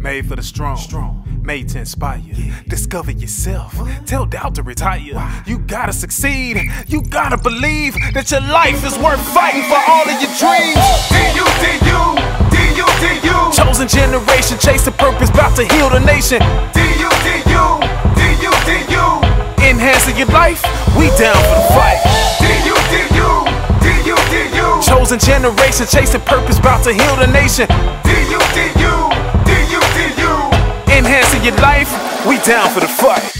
Made for the strong, made to inspire. Discover yourself, tell doubt to retire. You gotta succeed, you gotta believe that your life is worth fighting for all of your dreams. D-U-D-U. Chosen generation, chasing purpose, about to heal the nation. D-U-D-U. Enhancing your life, we down for the fight. D-U-D-U. Chosen generation, chasing purpose, about to heal the nation. D-U-D-U. Enhancing your life, we down for the fight.